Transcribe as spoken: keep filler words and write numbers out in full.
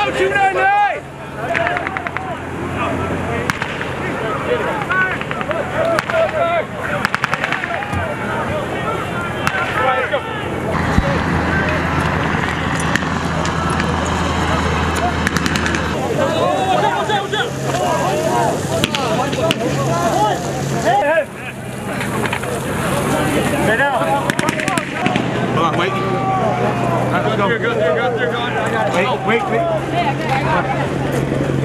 two nine nine! Stay down. Hold on, wait. Let's go. Go through, go through, go through, go on. Wait, wait, wait.